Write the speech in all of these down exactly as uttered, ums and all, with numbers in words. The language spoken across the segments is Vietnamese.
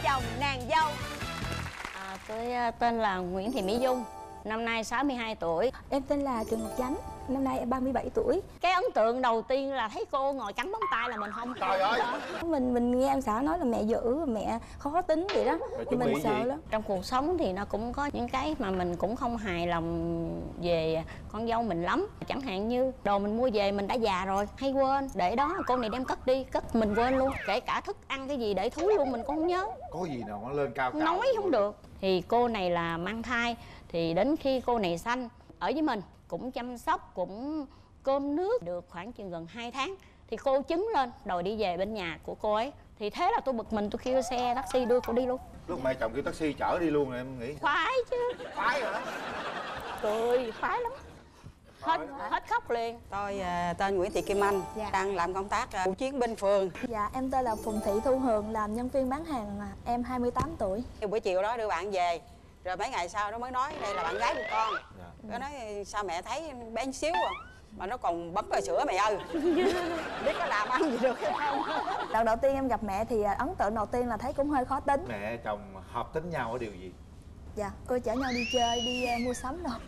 chồng nàng dâu. À, tôi tên là Nguyễn Thị Mỹ Dung, năm nay sáu mươi hai tuổi. Em tên là Trần Ngọc Chánh, năm nay em ba mươi bảy tuổi. Cái ấn tượng đầu tiên là thấy cô ngồi cắn móng tay là mình không. Trời ơi. Mình mình nghe em xã nói là mẹ dữ, mẹ khó tính vậy đó, thì mình sợ gì? lắm. Trong cuộc sống thì nó cũng có những cái mà mình cũng không hài lòng về con dâu mình lắm. Chẳng hạn như đồ mình mua về mình đã già rồi, hay quên, để đó cô này đem cất đi, cất mình quên luôn. Kể cả thức ăn cái gì để thúi luôn mình cũng không nhớ. Có gì nào nó lên cao cao Nói không được. Thì cô này là mang thai, thì đến khi cô này sanh ở với mình cũng chăm sóc, cũng cơm nước được khoảng chừng gần hai tháng thì cô chứng lên đòi đi về bên nhà của cô ấy. Thì thế là tôi bực mình, tôi kêu xe taxi đưa cô đi luôn. Lúc mẹ chồng kêu taxi chở đi luôn rồi em nghĩ Khoái chứ. khoái hả? Cười khoái lắm, hết hết khóc liền. Tôi uh, tên Nguyễn Thị Kim Anh, Dạ. đang làm công tác uh, chiến binh phường. Dạ em tên là Phùng Thị Thu Hường, làm nhân viên bán hàng, em hai mươi tám tuổi. Buổi chiều đó đưa bạn về, rồi mấy ngày sau nó mới nói đây là bạn gái của con. Dạ. Nó nói sao mẹ thấy bé xíu à, mà nó còn bấm vào sữa mẹ ơi. Biết có làm ăn gì được hay không. Lần đầu tiên em gặp mẹ thì ấn tượng đầu tiên là thấy cũng hơi khó tính. Mẹ chồng hợp tính nhau ở điều gì? Dạ, cô chở nhau đi chơi, đi uh, mua sắm đâu.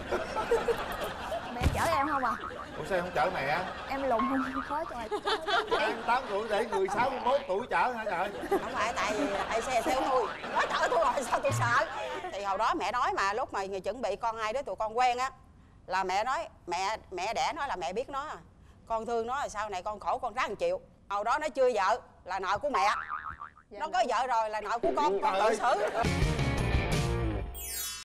Mẹ chở em không à? Ủa sao không chở mẹ? Em lùn không khó trời. Em tám tuổi để người sáu mươi mốt tuổi chở hả trời? Không phải, tại vì ai xe theo tôi. Nói chở tôi rồi sao tôi sợ. Thì hồi đó mẹ nói mà lúc mà người chuẩn bị con hai đứa tụi con quen á, là mẹ nói, mẹ mẹ đẻ nó là mẹ biết nó. Con thương nó là sau này con khổ con ráng chịu. Hồi đó nó chưa vợ là nợ của mẹ. Nó có vợ rồi là nợ của con, con tự xử.